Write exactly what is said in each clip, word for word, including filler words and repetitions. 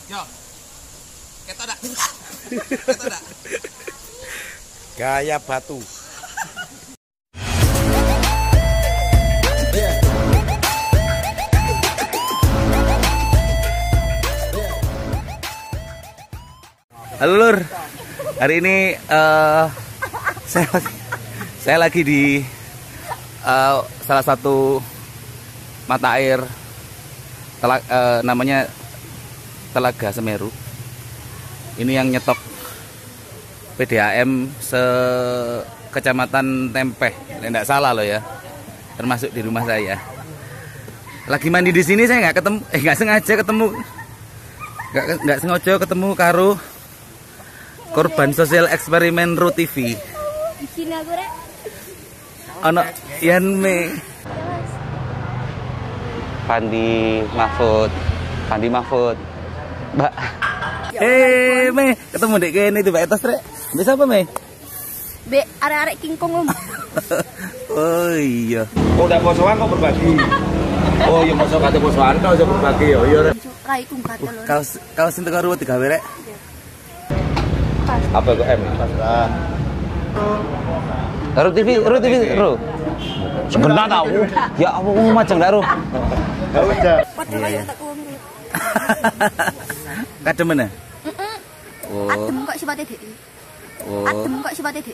Yo. Ketok dak. Ketok dak. Gaya batu. Halo Lur, hari ini uh, saya, saya lagi di uh, salah satu mata air telag, uh, namanya Telaga Semeru. Ini yang nyetok P D A M se Kecamatan Tempeh, tidak salah loh ya, termasuk di rumah saya. Lagi mandi di sini saya nggak ketemu, eh nggak sengaja ketemu, nggak nggak sengaja ketemu karo korban sosial eksperimen Ru T V. Di sini aku rek. Ono Yanme. Pandi Mahfud. Pandi Mahfud. Mbak. Eh, Me, ketemu dek kene itu Mbak Etos rek. Mbak siapa, Me? Be arek-arek King Kong om. Oh iya. Oh, udah posoan kok berbagi. Oh, iya poso kate posoan kok iso berbagi ya. Iya rek. Raiku gatel lho. Kaos kaos sing teko ruwet digawe rek. Apa kok M? Pasta. Ru T V, Ru T V, Ru. Sebentar tahu. Ya apa mau macam dak Ru? Enggak udah. Padahal ayo tak kuwung. Kademen ya? Heeh. Oh. Adem kok sifate dhek. Oh. Adem kok sifate dhek.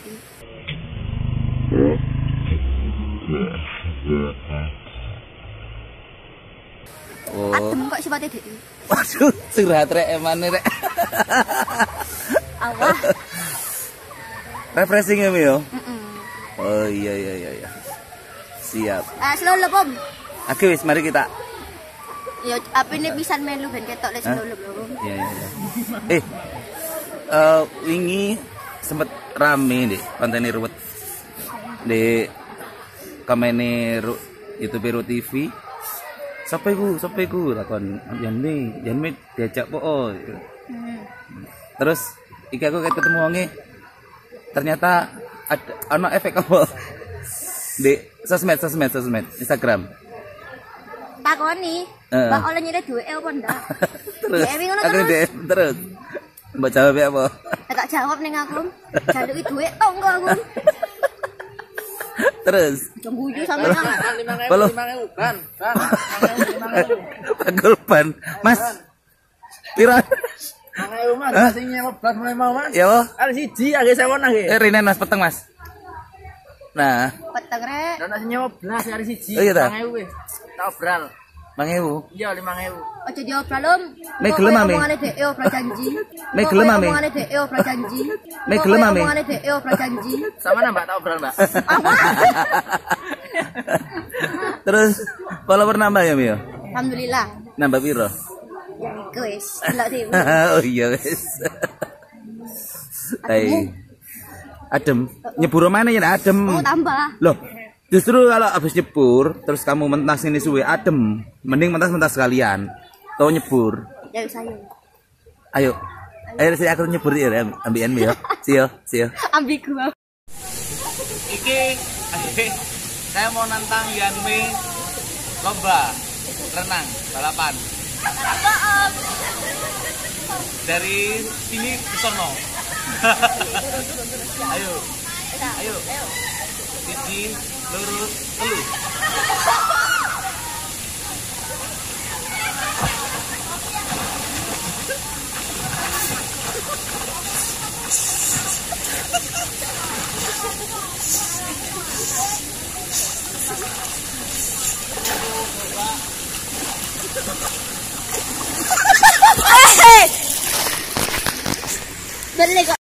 Oh. Adem kok sifate dhek. Waduh, curhat rek emane rek. Allah. Refreshing ya, Mio? Heeh. Oh iya iya iya iya. Siap. Ah, selolop om. Oke wis mari kita. Ya apine pisan melu ben ketok lek selolop lho. Iya iya iya. Eh. Eh wingi sempet rame deh konten ruwet. Di kamene Ru, YouTube Ru T V. Sampai ku, sampai ku lakon Yanme, Yanme diajak po. Oh. Hmm. Terus iki aku ketemu wonge. Ternyata ada ana efek apa? Di sosmed, sosmed, sosmed, Instagram. Takoni, Heeh. Mbak oleh nyire duwe apa ndak? Terus D M ngono aku terus. D M terus. Mbak jawab ya apa? Tak jawab ning aku. Jaluki duit tok engko aku. Terus Jengguyu sampe nang. Kalau Ban, ban. Pagul ban. Mas. Pira? Ayo Mas, sing nyewa blas mulai mau Mas. Ya, Wo. Ada siji age sewon age. Eh Rinen Mas peteng Mas. Nah, Peteng rek. Dan sing nyewa blas hari siji. Oh iya ta? lima ribu wis. Tak obral. Mang Ewu. Iya lima ribu. Ojo diobral om. Me gelem, Mami. Omongane dhek e obral janji. Me gelem, Mami. Omongane dhek e obral janji. Me gelem, Mami. Omongane dhek e obral janji. Sama nambah tak obral, Mbak. Terus follower nambah ya, Mio? Alhamdulillah. Nambah piro? Ya iku wis. Delok sih. Oh iya wis. Hai. Adem. Nyebur mana ya adem. Oh tambah. Loh, justru kalau habis nyebur terus kamu mentas ini suwe adem, mending mentas-mentas sekalian. Tau nyebur. Ya wis ayo. Ayo. Ayo saya aku nyebur ya, ambian ya. Sio, sio. Ambigu. Iki saya mau nantang Yanme lomba renang balapan. Dari sini ke sono. Ayo. Ayo. Siji, lurus, telu. Beli kok